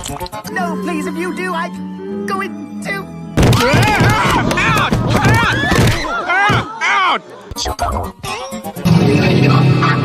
No, please, if you do, I'm going to... Out! Out! Out!